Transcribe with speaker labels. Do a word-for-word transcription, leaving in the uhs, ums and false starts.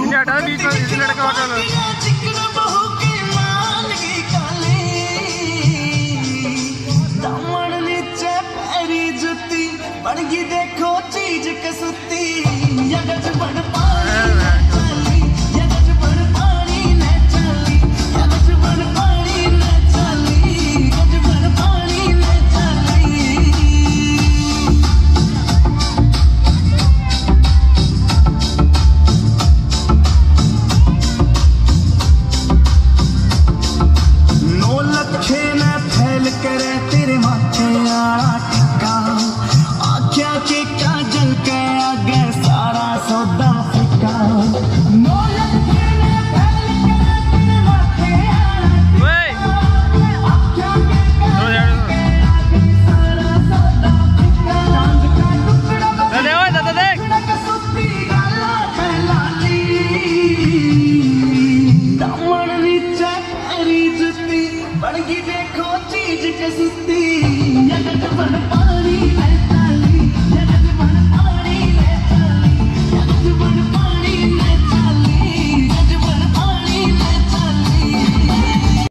Speaker 1: हटा बीच में इसी लड़का हटा लो।
Speaker 2: दामन नीचे पैरी जुती बड़गी देखो चीज कसुती यगज बड़ पानी ने चली यगज बड़ पानी ने चली यगज बड़ पानी ने चली यगज बड़ पानी ने चली। नौ लखे ने फैल करे तेरे माथे आला टिक्का आख्या के क्या जल के आगे सारा सौदा फिका। नौ लखे ने फैल करे तेरे माथे आला टिक्का आख्या के क्या जल के आगे सारा सौदा फिका। चांद का टुकड़ा
Speaker 1: दादा ओए दादा देख
Speaker 2: सुती गाला फैलाली दामन नीचे पैरी जुती बड़गी देखो चीज कसुती यगज बड़